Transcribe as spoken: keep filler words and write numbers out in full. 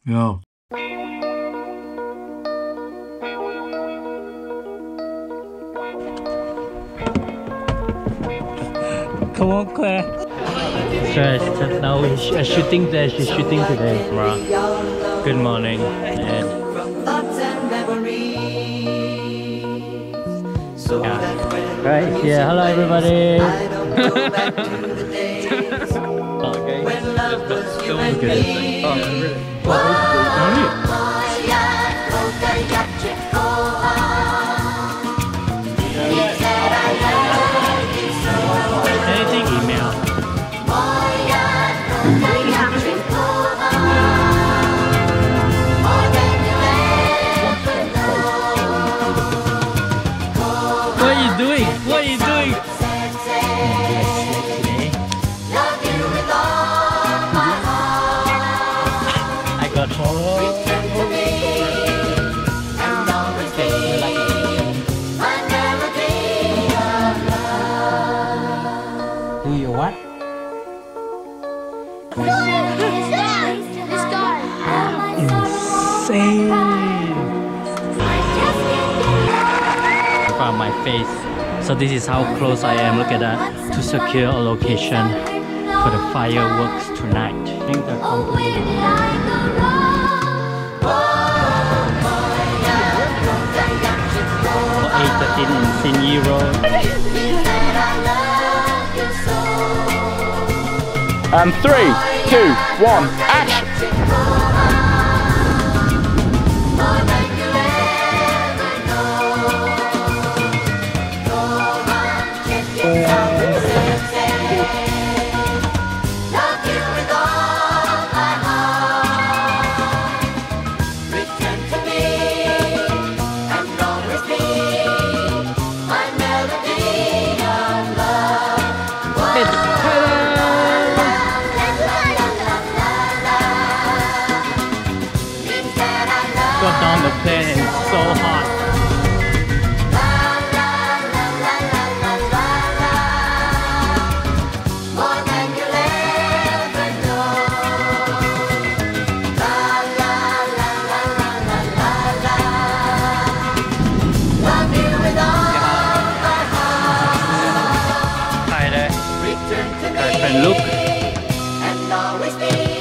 Yo. Come on, Claire. Stress. Now we're sh uh, shooting there. She's shooting today. Good morning. And yeah. Right. Yeah. Hello, everybody. Okay. Oh, really? Anything email. What are you doing? What are you doing? I got home. Do you what? This guy. Insane. I found my face. So this is how close I am. Look at that. To secure a location for the fireworks tonight. I think the compilation. eight thirteen in Sydney Road. And three, two, one, action! Got down the plane and it's so hot. Hi there. My friend Luke.